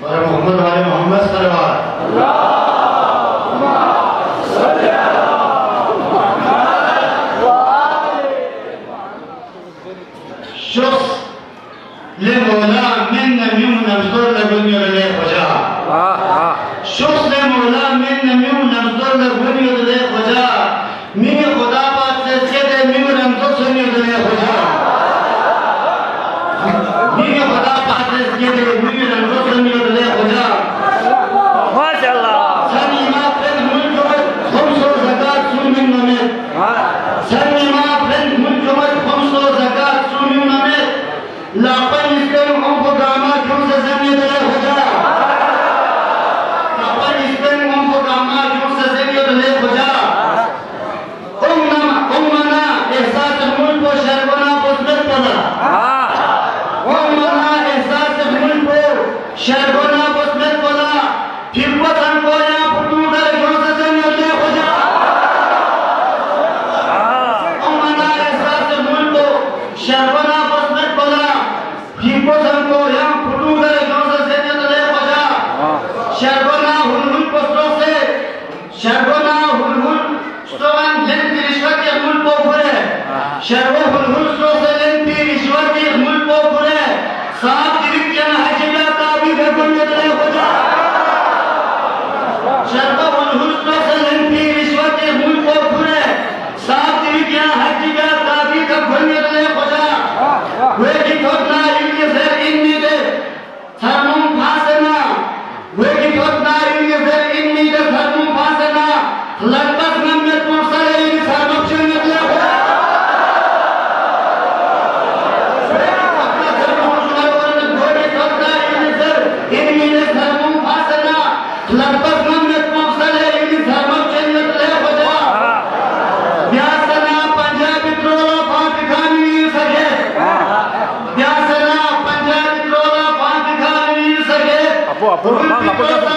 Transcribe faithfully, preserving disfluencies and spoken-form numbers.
और मोहम्मद वाले मोहम्मद सरवार شخص لمولا من نميم نمزور لبني ولي خجا شخص لمولا من نميم نمزور لبني ولي خجا مي خدا پاک سے سیدے میم نمزور سنی ولي خجا مي خدا پاک سے سیدے میم نمزور سنی ولي خجا ماشاءاللہ سنی ما پھر ملک خمس و زکات سن من نمت سنی ما پھر ملک خمس و زکات سن من نمت لا پنستن هم پگاما کیوں سے زمین دلے خجا لا پنستن هم پگاما کیوں سے زمین دلے خجا امنا امنا احساس ملک و شربنا بزرگ پدا امنا احساس ملک و شربنا بزرگ پدا پھر وطن کو یہاں پھٹو گر کیوں سے زمین دلے خجا امنا احساس ملک و شربنا بزرگ پدا Hiposan ko yang putu dari kausa senya tole paja. Sharbona hulhul postro se. Sharbona hulhul stogan lenti rishwat ke mul po pure. Sharbo hulhul stro se lenti rishwat ke mul po pure. Saat dirik jana hajila tabi garbonye tole paja. Sharbo hulhul stro se lenti rishwat ke mul po pure. Saat dirik jana hajila tabi garbonye tole paja. वे की थोड़ा इनके sir इन्हीं दे सरमुं फासना वे की थोड़ा इनके sir इन्हीं दे सरमुं फासना लगभग number पुरस्कार इन्हीं सरमुं चुनने के लिए वे अपना सरमुं चुनाव में वे की थोड़ा इनके सर इन्हीं दे सरमुं फासना लगभग नम्बर पुरस्कार इन्हीं सरमुं चुनने के लिए बजा ब्यासना पंजाबी ट्रोला पांच खानी सके Biasanya Panjabi Trola Panti Khani Sage. Apo apo, mang apo apo.